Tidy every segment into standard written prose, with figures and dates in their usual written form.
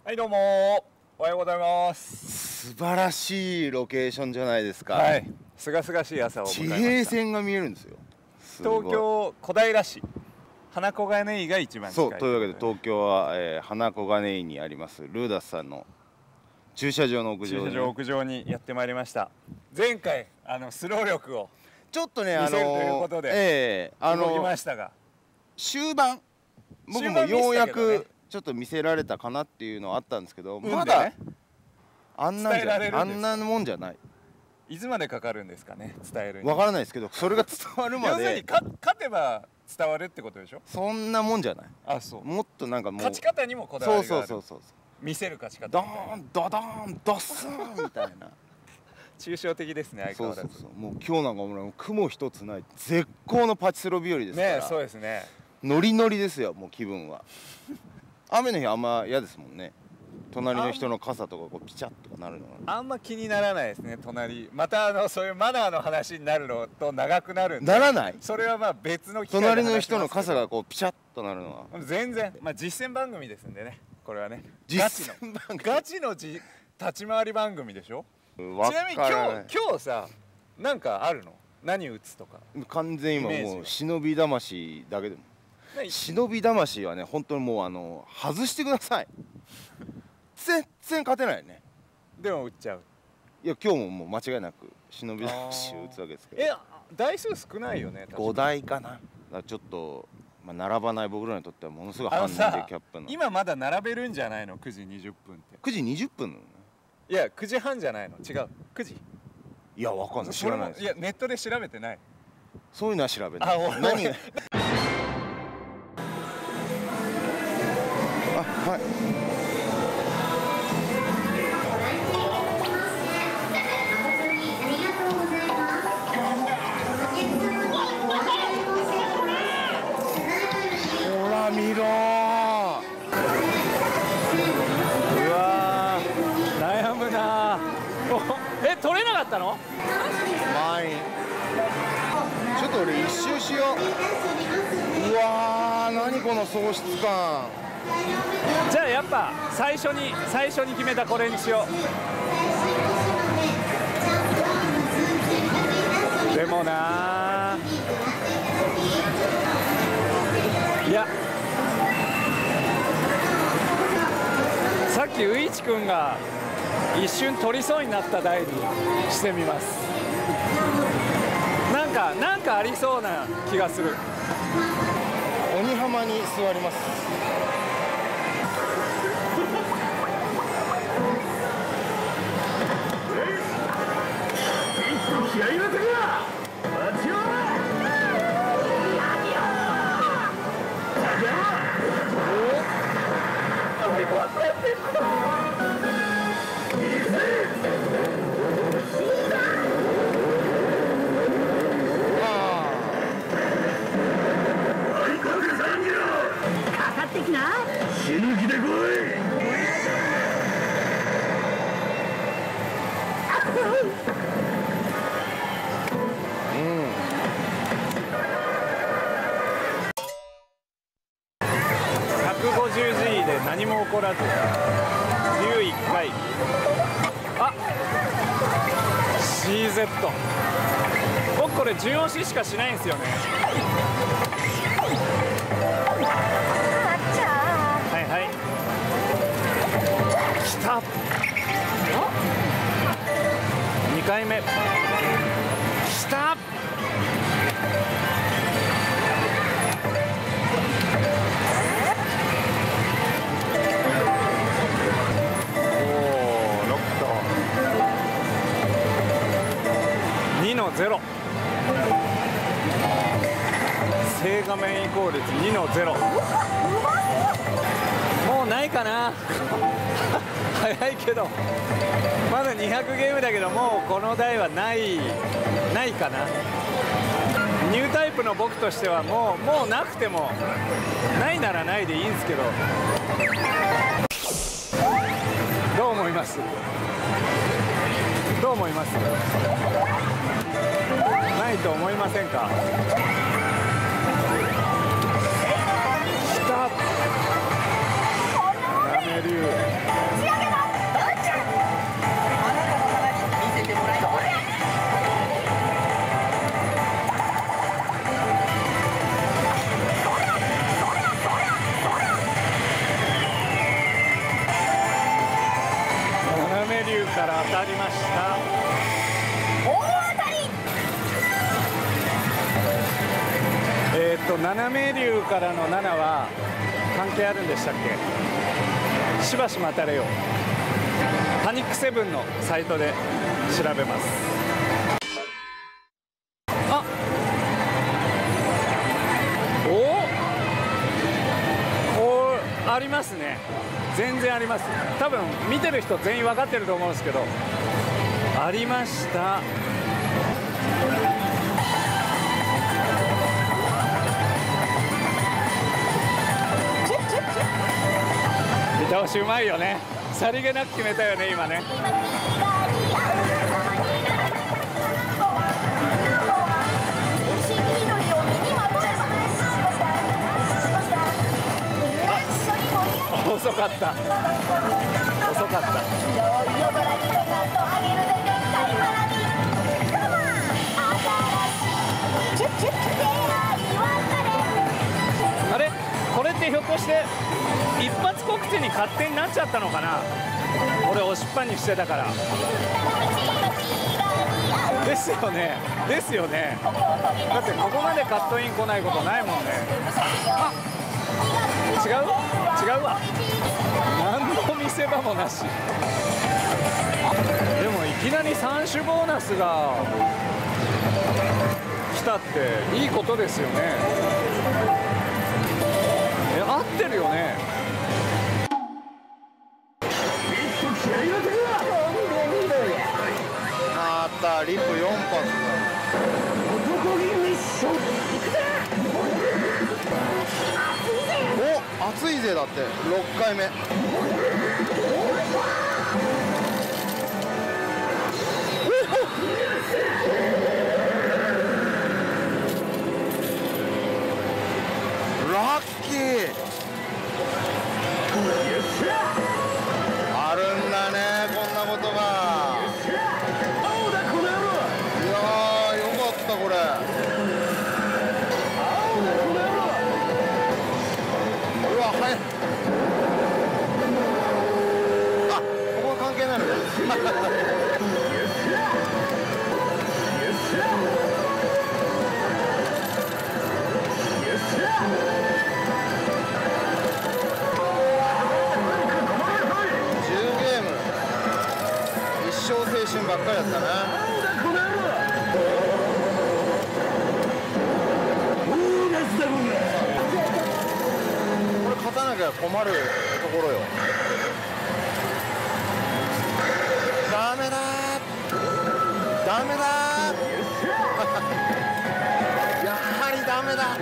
はい、どうもおはようございます。 素晴らしいロケーションじゃないですか。 はい、すがすがしい朝を迎えました。 地平線が見えるんですよ。 東京小平市花小金井が一番近い。 そうというわけで東京は、花小金井にありますルーダスさんの駐車場の屋上、 屋上にやってまいりました。前回スロー力をちょっとね見せるということで、動きましたが、 終盤僕もようやくちょっと見せられたかなっていうのはあったんですけど、まだあんなもんじゃない。 いつまでかかるんですかね、伝えるに。 わからないですけど、それが伝わるまで要するに勝てば伝わるってことでしょ。 そんなもんじゃない。 あ、そう。 もっとなんかもう勝ち方にもこだわりがある。 そう見せる勝ち方ドーンドドーンドスーンみたいな抽象的ですね、相変わらず。 そうもう今日なんかもう雲一つない絶好のパチスロ日和ですからね。そうですね、 ノリノリですよ。もう気分は雨の日あんま嫌ですもんね。隣の人の傘とかこうピチャッとかなるのがあんま気にならないですね。隣またそういうマナーの話になるのと長くなるんで。 ならない。 それはまあ別の機会で隣の人の傘がこうピチャッとなるのは全然、まあ実践番組ですんでね、これはね。 ガチの立ち回り番組でしょ。ちなみに今日さ、なんかあるの？何打つとか。 完全今もう忍び魂だけでも。忍び魂はね、本当にもう外してください。全然勝てないね。 でも打っちゃう。 いや今日ももう間違いなく忍び魂を打つわけですけど。 台数少ないよね。 5台かな。だからちょっと並ばない僕らにとってはものすごいハンディキャップの。 今まだ並べるんじゃないの？9時20分って。 9時20分なの？ いや9時半じゃないの？違う。9時。 いやわかんない。知らないです。 いやネットで調べてない。 そういうのは調べない。何が？はい。ほら見ろー。 うわー、悩むなー。取れなかったの？ 前ちょっと俺一周しよう。うわー、何この喪失感。 じゃあやっぱ最初に決めたこれにしよう。でもなー、いやさっきウイチ君が一瞬取りそうになった台にしてみます。なんかありそうな気がする。 鬼浜に座ります。 気合いの手が待ちよかかってきな。死ぬ気で来い。 150G で何も起こらず竜1回。あ、 CZ。 僕これ順押ししかしないんですよね。はいはい、きた。2回目きた。2の0。正画面移行率2の0。もうないかな早いけどまだ200ゲームだけど、もうこの台はないかな。ニュータイプの僕としてはもうなくても、ないならないでいいんですけど。どう思います？どう思います？ないと思いませんか？きた。ダメ竜。 七名竜からの7は関係あるんでしたっけ？しばし待たれよ。パニックセブンのサイトで調べます。あ、おありますね。全然あります。多分見てる人全員分かってると思うんですけど、ありました。見倒しうまいよね。さりげなく決めたよね今ね。遅かった。遅かった。あれ？これってひょっとして一発告知に勝手になっちゃったのかな。俺押しっぱにしてたから。ですよね。ですよね。だってここまでカットイン来ないことないもんね。あ、違う？違うわ。何の見せ場もなし。でもいきなり3種ボーナスが来たっていいことですよね。合ってるよね。 あったリップ4発だ。お、熱いぜ。だって6回目。ラッキー。あるんだね、こんなことが。いやー、よかったこれ。うわ、はい。あ、ここは関係ないのね。青春ばっかりだったな。これ勝たなきゃ困るところよ。ダメだー、ダメだーやはりダメだ。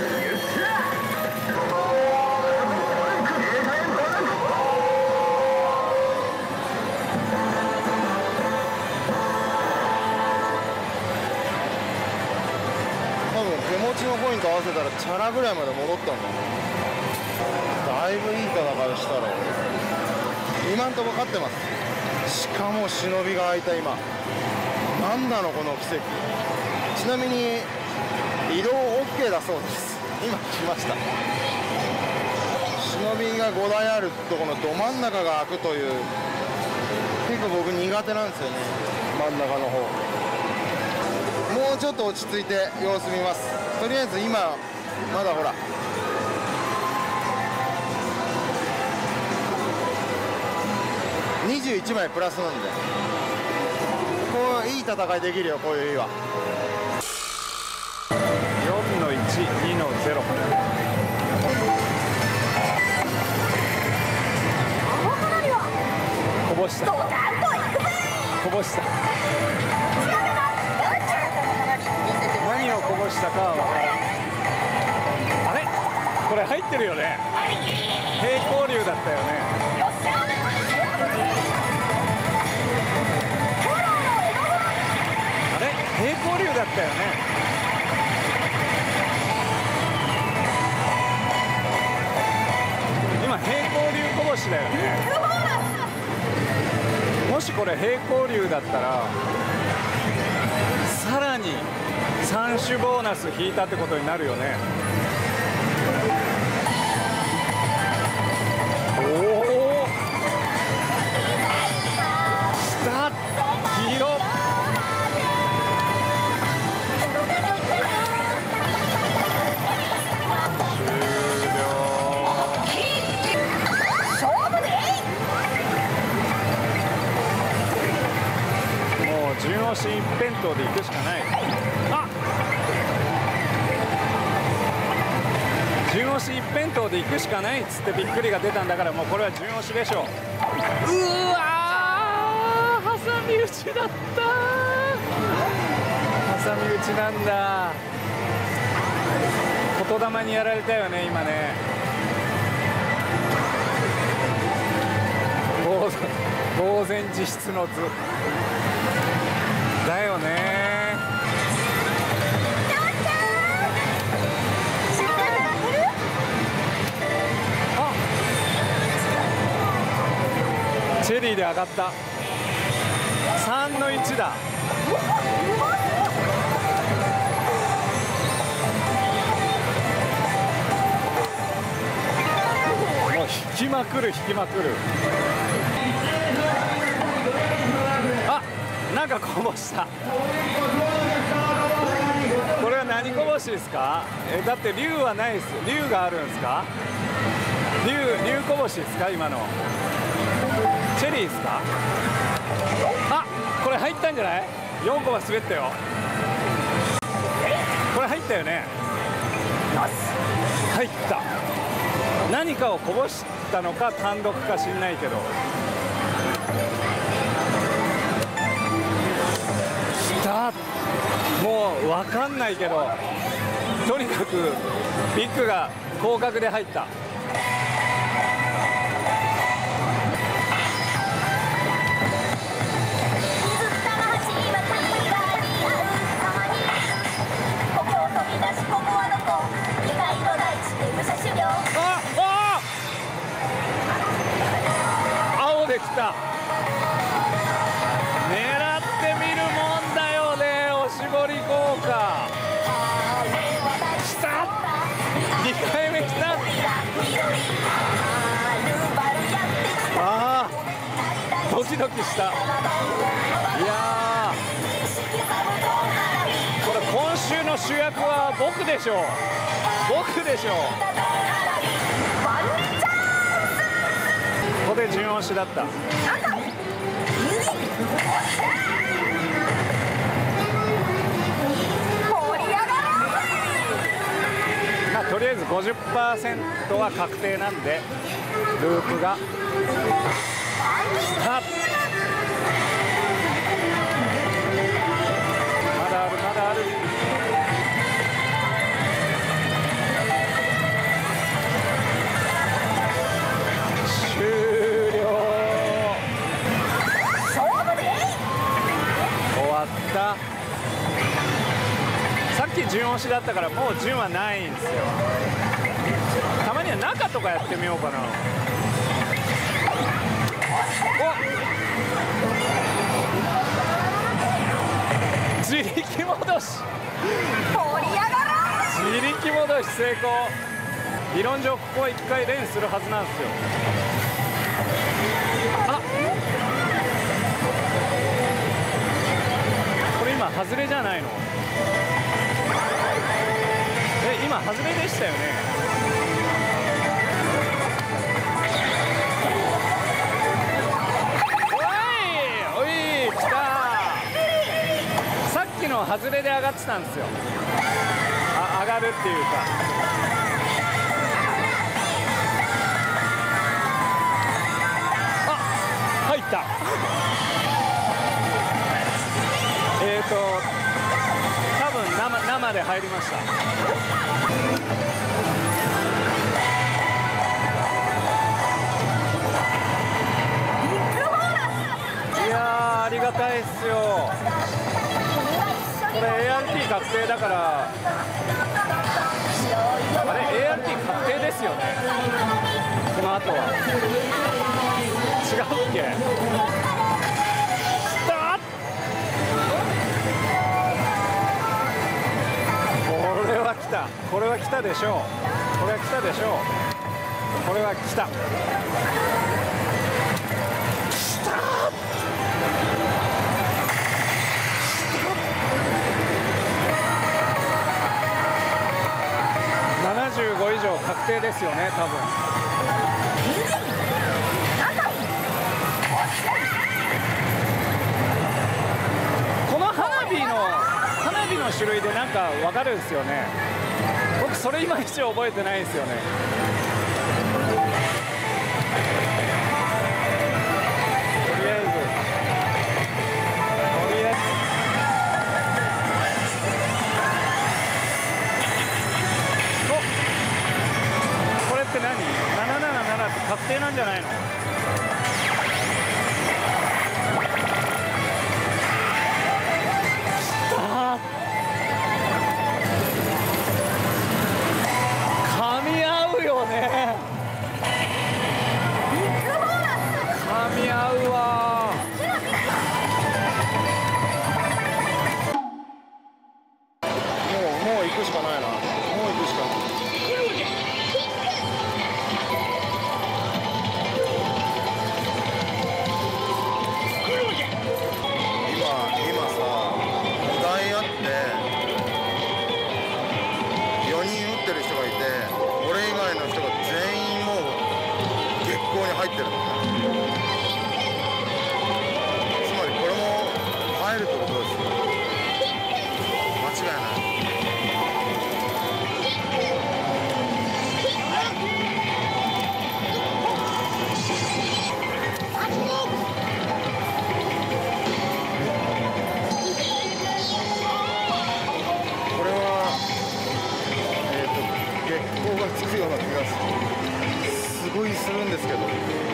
手持ちのコインと合わせたらチャラぐらいまで戻ったんだね。だいぶいい戦いしたら今んとこ勝ってます。しかも忍びが開いた今。なんなのこの奇跡。ちなみに移動 OK だそうです。今来ました。忍びが5台あるとこのど真ん中が開くという、結構僕苦手なんですよね、真ん中の方。もうちょっと落ち着いて様子見ます。とりあえず今まだほら21枚プラスなんで、こういい戦いできるよ、こういう日は。 4の1、2の0。こぼした。こぼした。何をこぼしたかは分からん。あれこれ入ってるよね。平行流だったよね。あれ平行流だったよね。今平行流こぼしだよね。もしこれ平行流だったらさらに3種ボーナス引いたってことになるよね。おお、下黄色。 順押し一辺倒で行くしかない。あ、順押し一辺倒で行くしかないっつってびっくりが出たんだから、もうこれは順押しでしょう。うわー、挟み撃ちだった。挟み撃ちなんだ。言霊にやられたよね今ね。呆然自失の図だよね。あ、チェリーで上がった。3の1だ。もう引きまくる引きまくる。あ、なんかこぼした。これは何こぼしですか？だって竜はないです。竜があるんですか？竜こぼしですか今の？チェリーですか？あ、これ入ったんじゃない？4個は滑ったよ。これ入ったよね。入った。何かをこぼしたのか単独か知んないけど。もう分かんないけど、とにかくビッグが広角で入った。青で来た。狙ってみるもんだよね、おしぼり効果。来た、2回目来た。ああ、ドキドキした。いやー、これ今週の主役は僕でしょう。僕でしょう。ここで順押しだった。まあ、とりあえず 50% は確定なんで、ループがスタート。まだあるまだある。終了。終わった。さっき順押しだったからもう順はないんですよ。たまには中とかやってみようかな。お、自力戻し。自力戻し成功。理論上ここは1回連するはずなんですよ。あ、これ今外れじゃないの？今外れでしたよね。おい来た。さっきの外れで上がってたんですよ。上がるっていうか。あ、入った。多分生で入りました。いやー、ありがたいっすよ。これ ART 確定だから、あれ ART 確定ですよね。この後は違うっけ？これは来たでしょう。これは来たでしょう。これは来た。来た。75以上確定ですよね、多分。 種類でなんか分かるんですよね。僕それいまいち覚えてないんですよね。とりあえずこれって何？ 777って確定なんじゃないの？噛み合うよね。噛み合うわ。 もう行くしかないな。もう行くしかない。今さ、お題あって4人打ってる人がいて、俺以外の人が全員もう月光に入ってるのね。つまりこれも入るってことですよ。間違いない。月光がつくような気がすごいするんですけど、チ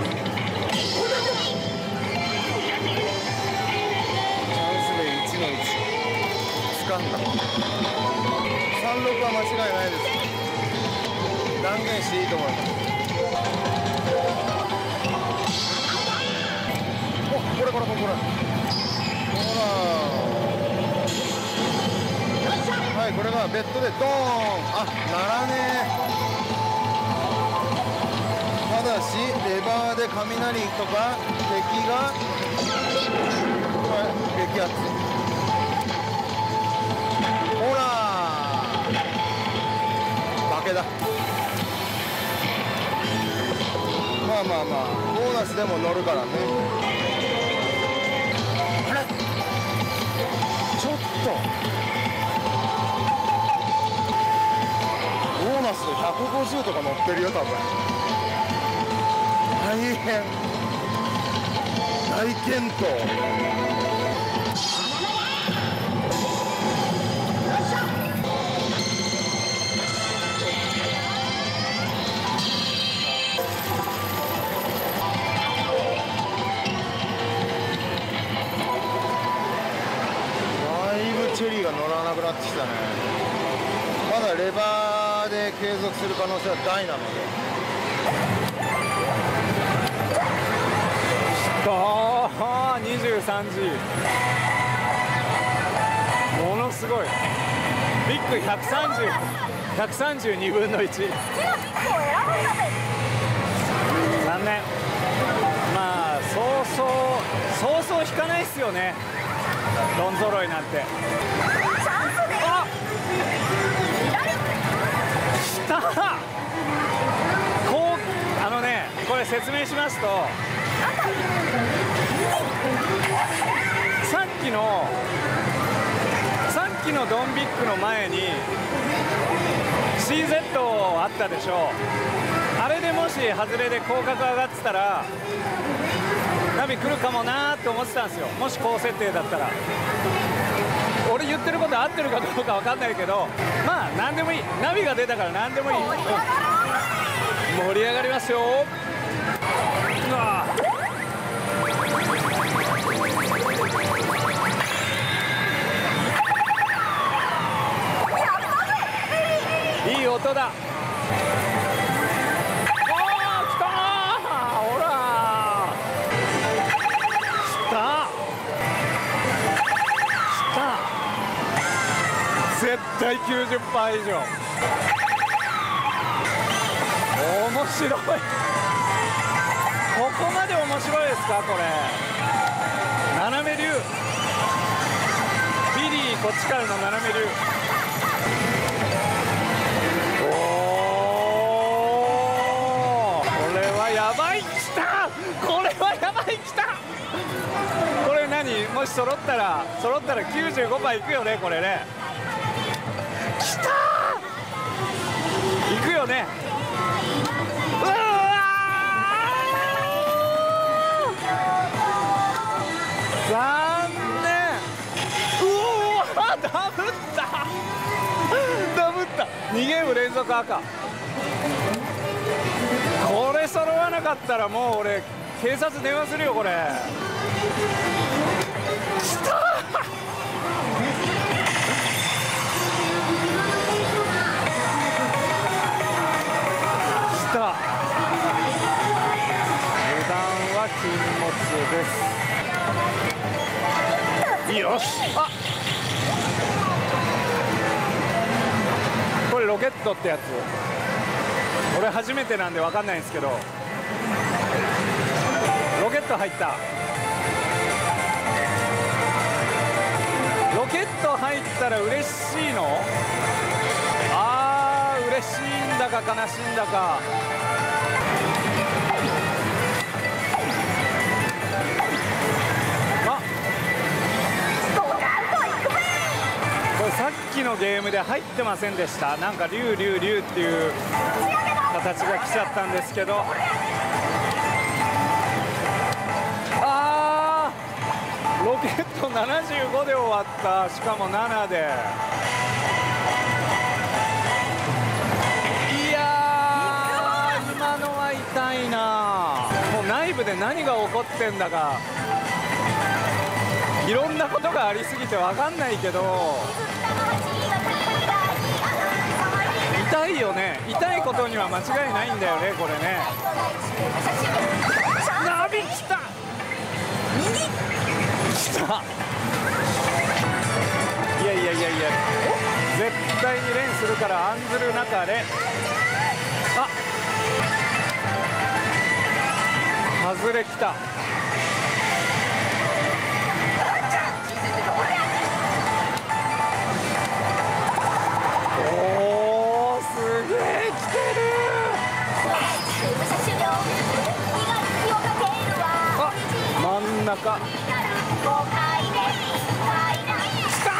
ャンスで1の1掴んだ。36は間違いないです。断言していいと思います。これほらはい、これがベッドでドーン。あ、ならねえ。ただしレバーで雷とか敵が、激アツ。ほら負けだ。まあボーナスでも乗るからね。あれちょっとボーナスで150とか乗ってるよ多分。大変大健闘。だいぶチェリーが乗らなくなってきたね。まだレバーで継続する可能性は大なので。 ああ、23時。ものすごい。ビッグ132分の1。残念。まあそうそう引かないっすよね。ドン揃いなんて。あ、来た。これ説明しますと、さっきのドンビックの前に CZ あったでしょ。あれでもし外れで広角上がってたらナビ来るかもなーって思ってたんですよ。もし高設定だったら。俺言ってること合ってるかどうか分かんないけど、まあ何でもいい。ナビが出たから何でもいい。盛り上がりますよ。いい音だ。おー、来たー。ほら来た。絶対 90% 以上。面白い。ここまで面白いですかこれ。斜め流ビリーこっちからの斜め流。おお、これはやばい。きた。これはやばい。きた。これ何、もし揃ったら 95% いくよねこれね。 行くよね。うわー、残念。うわー、ダブった、ダブった。2ゲーム連続赤。これ揃わなかったらもう俺警察電話するよこれ。きたー。油断は禁物です。よし。あ、これロケットってやつ、俺初めてなんで分かんないんですけど、ロケット入った。ロケット入ったら嬉しいの？あー、嬉しいんだか悲しいんだか。あ、これさっきのゲームで入ってませんでした？なんか竜竜竜っていう形が来ちゃったんですけど、あー、ロケット75で終わった。しかも7で。いやー、今のは痛いな。もう内部で何が起こってんだか、いろんなことがありすぎて分かんないけど、痛いよね。痛いことには間違いないんだよねこれね。ナビきた、きた。いやいやいやいや、絶対に連するから案ずる中で、あ、外れきた。おー、すげえ来てる。あ、真ん中きた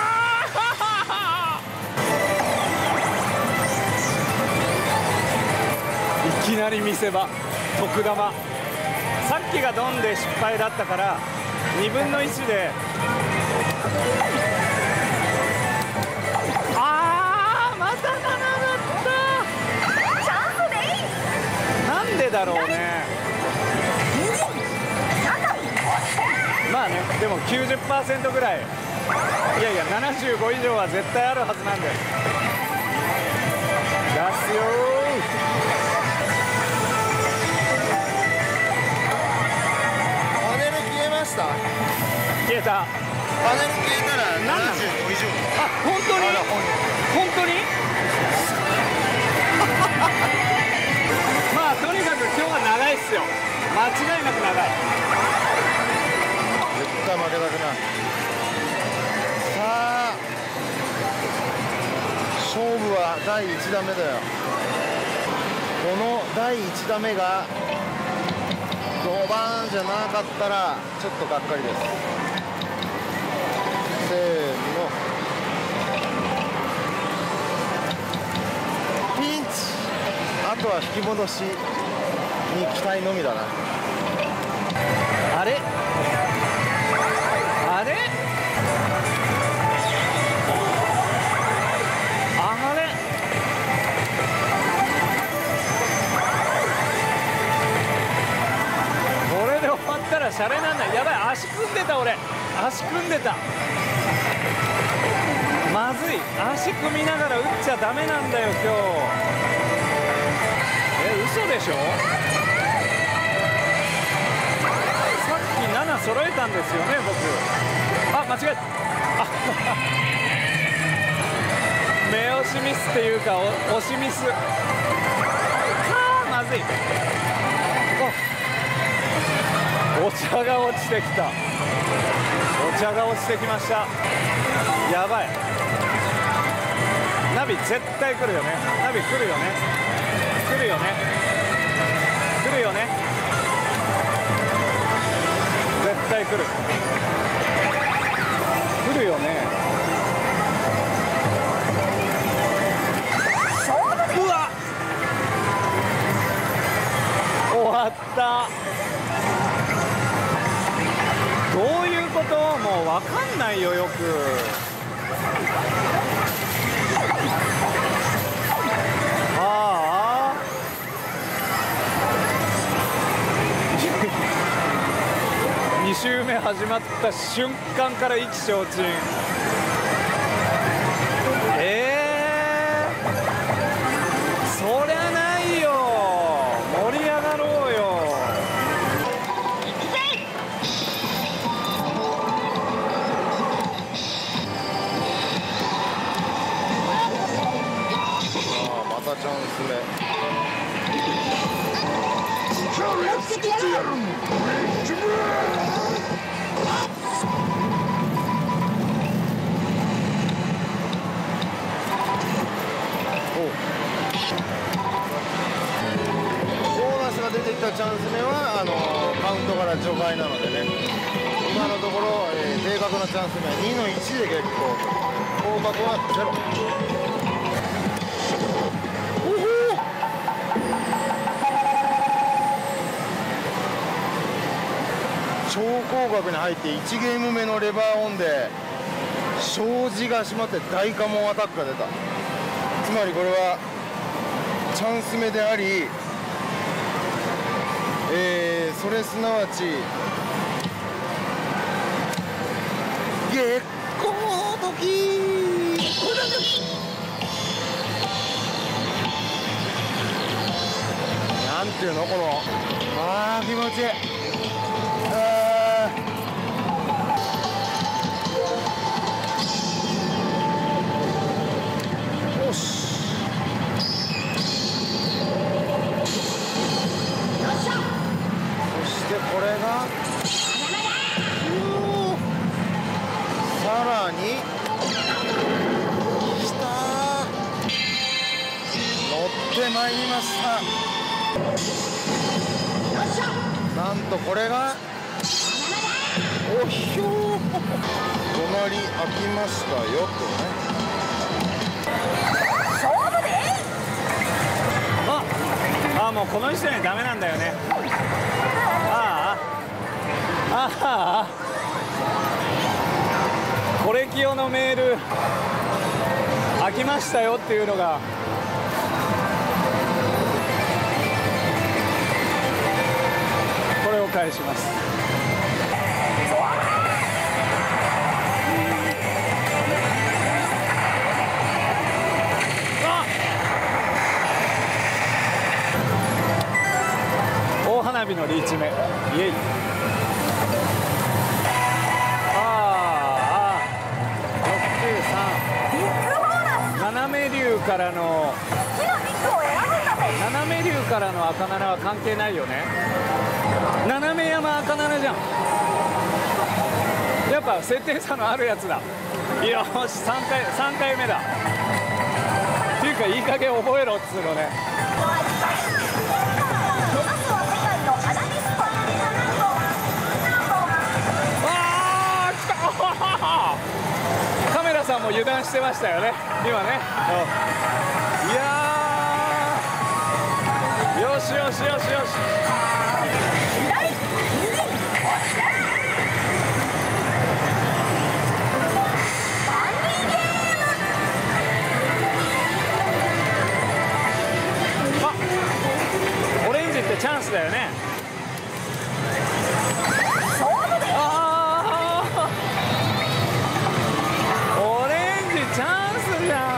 ー。いきなり見せ場、特玉。さっきがドンで失敗だったから2分の1で、あー、また7だった。なんでだろうね。まあね、でも 90% ぐらい、いやいや75以上は絶対あるはずなんで出すよー。 パネル消えました。 消えた。 パネル消えたら75以上。 あ、本当に本当にまあとにかく今日は長いっすよ。間違いなく長い。 絶対負けたくない。さあ勝負は第1打目だよ。この第1打目が5番じゃなかったらちょっとがっかりです。せーの、ピンチ。あとは引き戻しに期待のみだな。 あれあれあれ、これで終わったらシャレなんない。やばい、足組んでた。俺足組んでた。まずい。足組みながら打っちゃダメなんだよ今日。嘘でしょ。さっき7揃えたんですよね僕。あ、間違えた。あ目押しミスっていうか押しミス。まずい。お茶が落ちてきた。お茶が落ちてきました。やばい。ナビ絶対来るよね。ナビ来るよね。来るよね。来るよね。絶対来る。来るよね。うわ、 始まった瞬間から意気消沈。そりゃないよ、盛り上がろうよ。 またチャンス目。出てきたチャンス目はカウントから除外なのでね、今のところ、正確なチャンス目は2の1で結構、広角は0。超広角に入って1ゲーム目のレバーオンで障子が閉まって大カモンアタックが出た。つまりこれはチャンス目であり、それすなわち月光時。なんていうのこの気持ちいい。よし。でこれがさらにきた。乗ってまいりました。なんとこれがおひょー隣開きましたよとね。 もうこの時点でダメなんだよね。コレキオのメール開きましたよっていうのがこれを返します。大花火のリーチ目、イエイ。斜め竜からの赤7は関係ないよね。斜め山赤7じゃん。やっぱ設定差のあるやつだ。よし、3回目だ。っていうかいい加減覚えろっつうのね。カメラさんも油断してましたよね今ね。いやー、よしよしよしよし。オレンジってチャンスだよね。チャンスじゃん。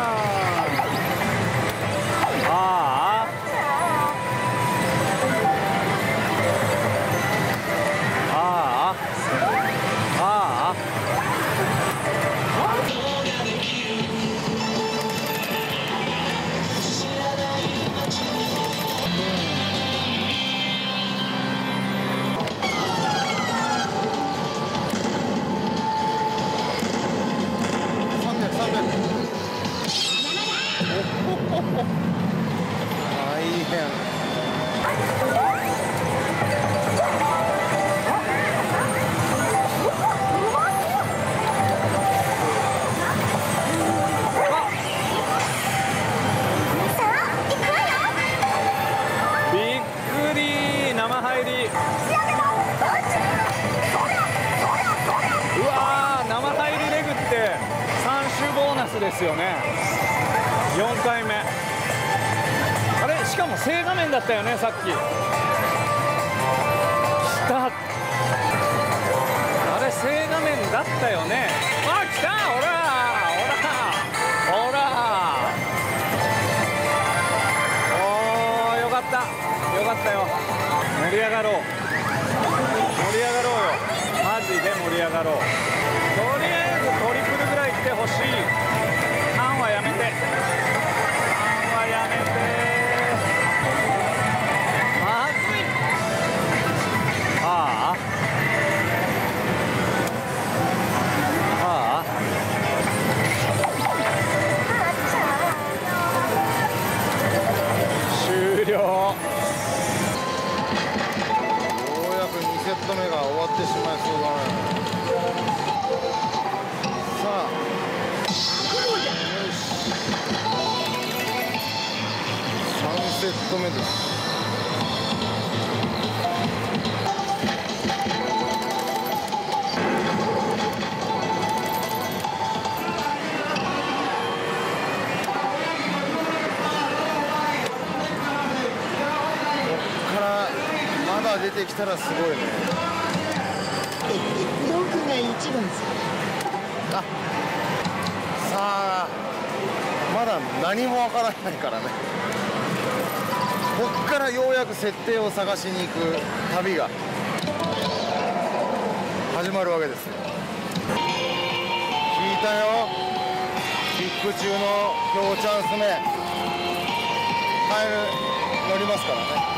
ですよね。4回目。あれ、しかも正画面だったよね、さっき。来た。あれ、 だったよね。あ、来た。ほらほらほら。おー、よかったよかったよ。盛り上がろう盛り上がろうよ。マジで盛り上がろう。とりあえずトリプルぐらい来てほしい。ターンはやめて、ターンはやめて。まずい。ああああ、終了。 ようやく2セット目が終わってしまいそうだね。さあ、よし、3セット目です。出てきたらすごいね。 僕が一番です。 あ、さあ、まだ何もわからないからね。こっからようやく設定を探しに行く旅が始まるわけですよ。聞いたよ、ビッグ中の今日チャンス目、カエル乗りますからね。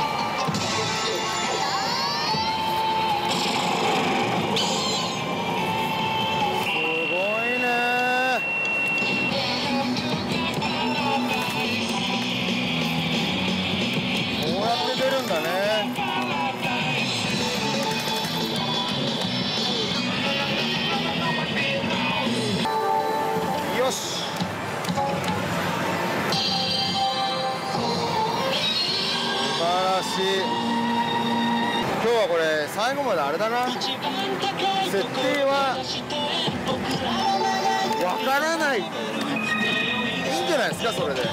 よし、素晴らしい。今日はこれ最後まであれだな、設定はわからない、いいんじゃないですか。それで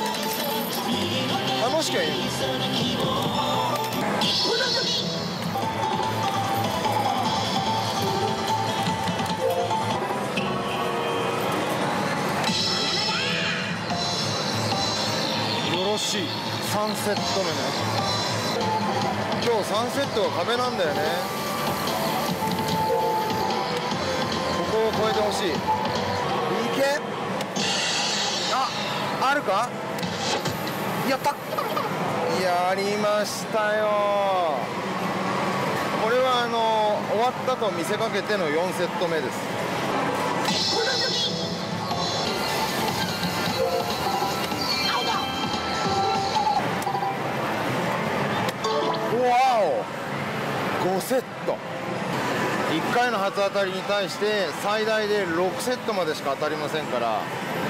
楽しくはいい。3セット目ね。今日3セットが壁なんだよね。ここを超えてほしい。いけ。あるか。やった。やりましたよ。これは終わったと見せかけての4セット目です。5セット、1回の初当たりに対して最大で6セットまでしか当たりませんから、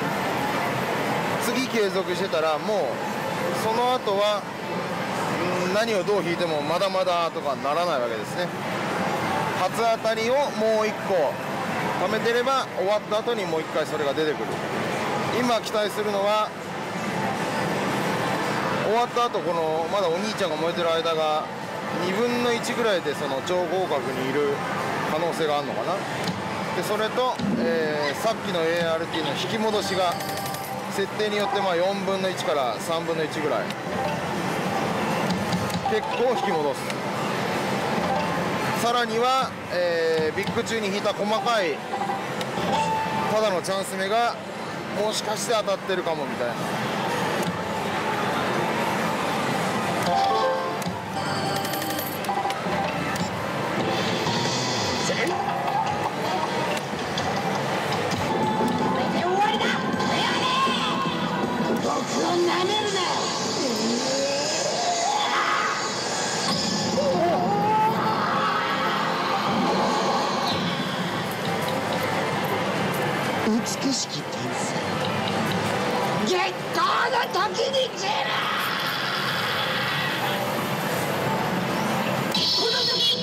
次継続してたらもうその後は何をどう引いてもまだまだとかならないわけですね。初当たりをもう1個貯めてれば終わった後にもう1回それが出てくる。今期待するのは終わった後、このまだお兄ちゃんが燃えてる間が2分の1ぐらいでその超合格にいる可能性があるのかな。でそれと、さっきの ART の引き戻しが設定によって4分の1から3分の1ぐらい結構引き戻す。さらには、ビッグ中に引いた細かいただのチャンス目がもしかして当たってるかもみたいな。 美しき天才、月光の時に散る。この時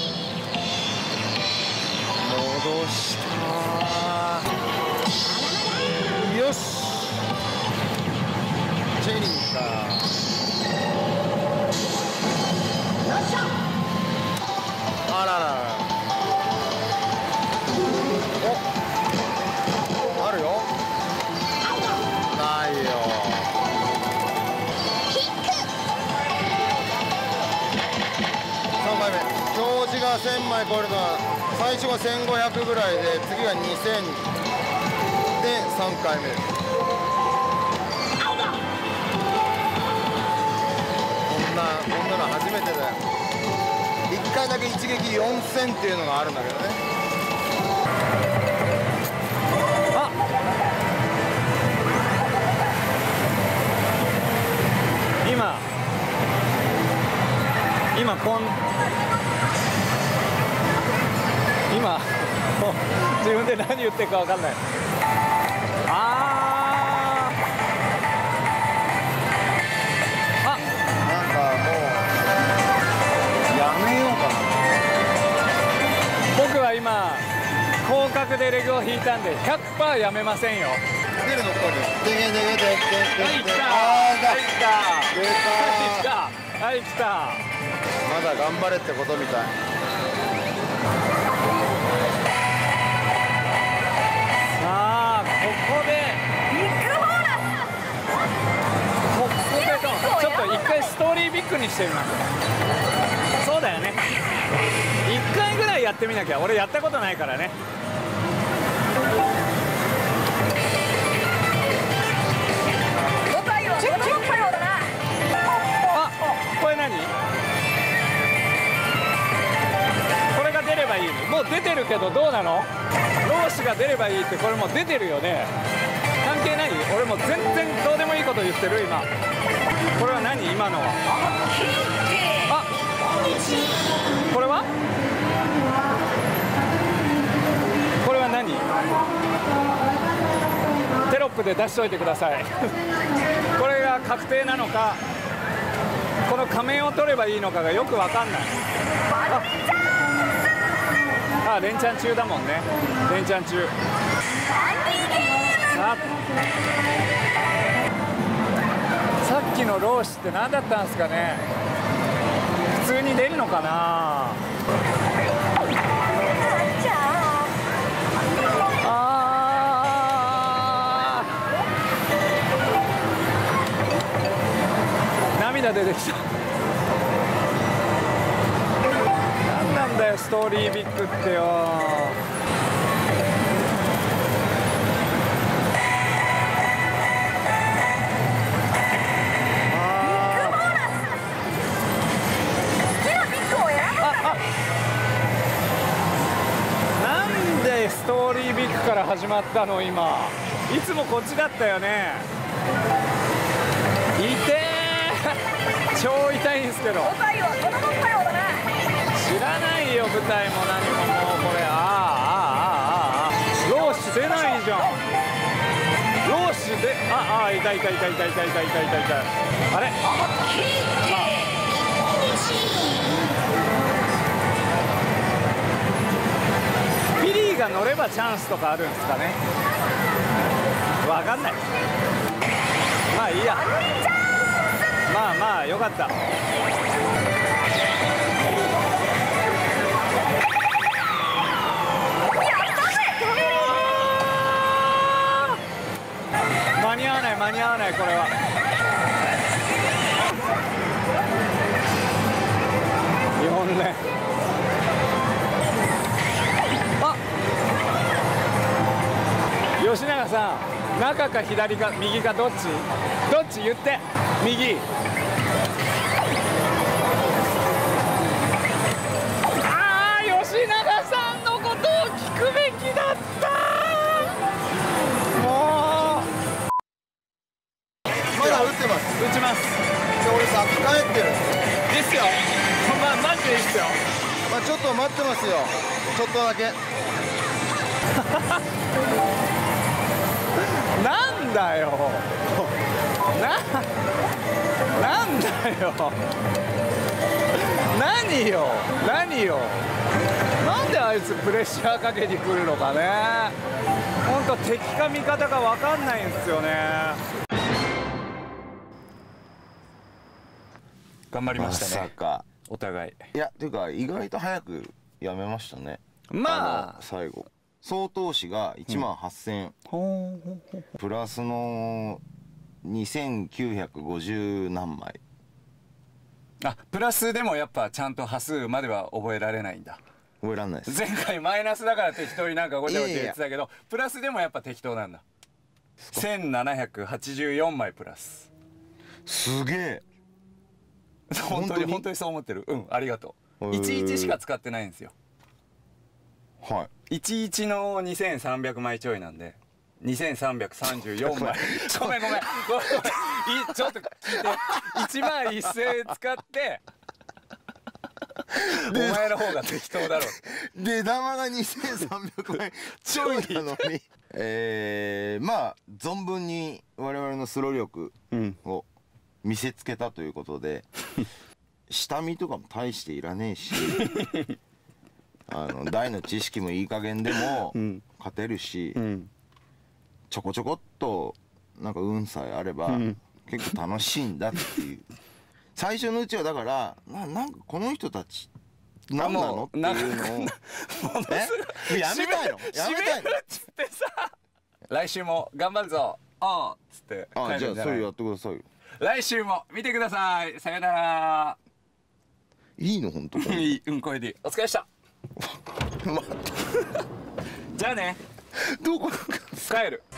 戻した。よし、チェリーか。あららら、 枚超えるのは最初が1500ぐらいで次が2000で3回目です。こんなの初めてだよ。1回だけ一撃4000っていうのがあるんだけどね。 あ、今自分で何言ってるか分かんない。 なんかもうやめようかな。 僕は今広角でレグを引いたんで 100% やめませんよ。 出るのここに。でげでげででで。 はい来た。 あーだ。 はい来た。はい来た。 まだ頑張れってことみたい。 さあここでちょっと一回ストーリービッグにしてみます。そうだよね、1回ぐらいやってみなきゃ。俺やったことないからね。あ、これ何？これが出ればいい。もう出てるけどどうなの？老子が出ればいいってこれもう出てるよね。関係ない？俺もう全然どうでもいいこと言ってる今。これは何？今のは。あ、これは？これは何？テロップで出しといてください。これが確定なのか、この仮面を取ればいいのかがよくわかんない。あ、連チャン中だもんね。連チャン中。さっきの老子って何だったんですかね。普通に出るのかな。涙出てきた。何なんだよストーリービッグってよ。なんでストーリービッグから始まったの今。いつもこっちだったよね。痛え超痛いんですけど。知らないよ舞台も何も。もうこれ老子出ないじゃん。老子で痛い。あれピリーが乗ればチャンスとかあるんですかね。わかんない。まあいいや。まあよかった。間に合わないこれは。日本ね。吉永さん、中か左か右かどっち言って。右。吉永さんのことを聞くべきだった。もうまだ打ってます。 打ちます。 で俺さっき帰ってる。 ですよ。マジでいいっすよ。 まあちょっと待ってますよ。ちょっとだけ。 なんだよ。なんだよ。何よ。なんであいつプレッシャーかけに来るのかね。ほんと敵か味方か分かんないんですよね。頑張りましたね。 まさか。 お互い。 いやていうか意外と早くやめましたね。 まあ最後総投資が18000、プラスの2950何枚。 プラスでもやっぱちゃんと端数までは覚えられないんだ。 覚えらんないです。 前回マイナスだから適当になんかごちゃごちゃ言ってたけど、プラスでもやっぱ適当なんだ。1784枚プラス。 すげえ。 本当にそう思ってる。うん、ありがとう。11しか使ってないんですよ。 はい。 11の2300枚ちょいなんで2334枚ごめんちょっと聞いて、1万1000使ってお前の方が適当だろ。 出玉が2300枚ちょいなのにまあ存分に我々のスロー力を見せつけたということで、下見とかも大していらねえし大の知識もいい加減でも勝てるし、ちょこちょこっとなんか運さえあれば結構楽しいんだっていう。最初のうちはだからなんかこの人たち何なのっていうのをやめたいの閉めるっつってさ、来週も頑張るぞっつって帰るんじゃない？ じゃあそれやってくださいよ。 来週も見てください。さよなら。 いいの本当にいい、これでいい。お疲れでしたじゃあね。 どこ帰る。